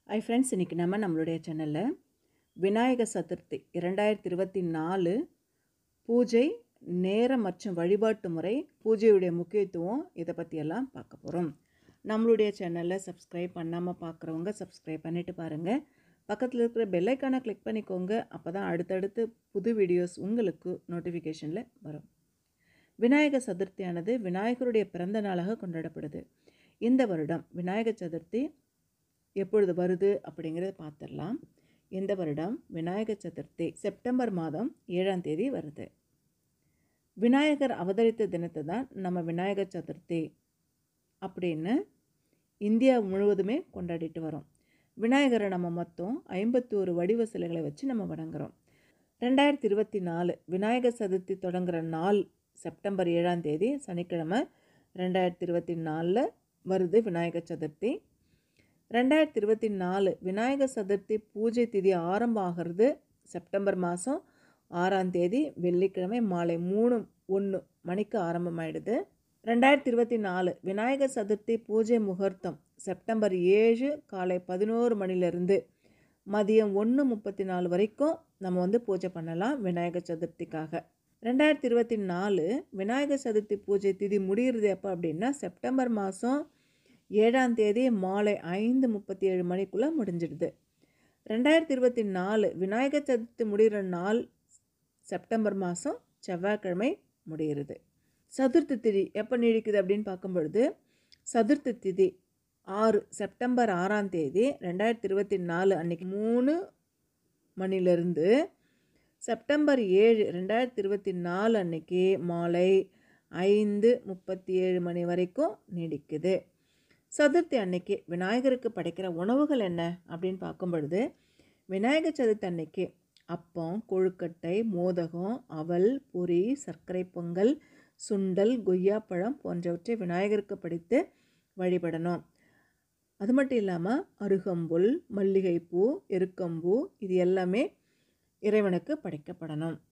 Hi friends, இன்றைக்கி நம்மளுடைய சேனலில் விநாயக சதுர்த்தி 2024 பூஜை நேரம் மற்றும் வழிபாட்டு முறை, பூஜையுடைய முக்கியத்துவம், இதை பற்றியெல்லாம் பார்க்க போகிறோம். நம்மளுடைய சேனலில் சப்ஸ்கிரைப் பண்ணாமல் பார்க்குறவங்க சப்ஸ்கிரைப் பண்ணிவிட்டு பாருங்கள். பக்கத்தில் இருக்கிற பெல்லைக்கானை கிளிக் பண்ணிக்கோங்க. அப்போ தான் அடுத்தடுத்து புது வீடியோஸ் உங்களுக்கு நோட்டிஃபிகேஷனில் வரும். விநாயக சதுர்த்தியானது விநாயகருடைய பிறந்த நாளாக கொண்டாடப்படுது. இந்த வருடம் விநாயக சதுர்த்தி எப்பொழுது வருது அப்படிங்கிறத பார்த்துடலாம். இந்த வருடம் விநாயகர் சதுர்த்தி செப்டம்பர் மாதம் 7ஆம் தேதி வருது. விநாயகர் அவதரித்த தினத்தை தான் நம்ம விநாயகர் சதுர்த்தி அப்படின்னு இந்தியா முழுவதுமே கொண்டாடிட்டு வரோம். விநாயகரை நம்ம மொத்தம் 51 வடிவ சிலைகளை வச்சு நம்ம வணங்குறோம். 2024 விநாயகர் சதுர்த்தி தொடங்குகிற நாள் செப்டம்பர் 7ஆம் தேதி சனிக்கிழமை 2024 வருது விநாயகர் சதுர்த்தி. 2024 விநாயகர் சதுர்த்தி பூஜை திதி ஆரம்பம் ஆகிறது செப்டம்பர் மாதம் 6ஆம் தேதி வெள்ளிக்கிழமை மாலை 3:01 மணிக்கு ஆரம்பமாயிடுது. 2024 விநாயகர் சதுர்த்தி பூஜை முகூர்த்தம் செப்டம்பர் 7 காலை 11 மணிலிருந்து மதியம் 1:34 வரைக்கும் நம்ம பூஜை பண்ணலாம் விநாயகர் சதுர்த்திக்காக. 2024 விநாயகர் சதுர்த்தி பூஜை திதி முடிகிறது எப்போ அப்படின்னா செப்டம்பர் மாதம் 7ஆம் தேதி மாலை 5:37 மணிக்குள்ளே முடிஞ்சிடுது. 2024 விநாயகர் சதுர்த்தி முடிகிற நாள் செப்டம்பர் மாதம் செவ்வாய்க்கிழமை முடிகிறது. சதுர்த்தி திதி எப்போ நீடிக்குது அப்படின்னு பார்க்கும்பொழுது சதுர்த்தி திதி செப்டம்பர் 6ஆம் தேதி 2024 அன்றைக்கி 3 மணிலிருந்து செப்டம்பர் 7 2024 அன்னைக்கு மாலை 5:37 மணி வரைக்கும் நீடிக்குது. சதுர்த்தி அன்னைக்கு விநாயகருக்கு படைக்கிற உணவுகள் என்ன அப்படின்னு பார்க்கும் பொழுது விநாயகர் சதுர்த்தி அன்னைக்கு அப்பம், கொழுக்கட்டை, மோதகம், அவல், பொரி, சர்க்கரை பொங்கல், சுண்டல், கொய்யாப்பழம் போன்றவற்றை விநாயகருக்கு படைத்து வழிபடணும். அது மட்டும் இல்லாமல் அருகம்புல், மல்லிகைப்பூ, எருக்கம்பூ இது எல்லாமே இறைவனுக்கு படைக்கப்படணும்.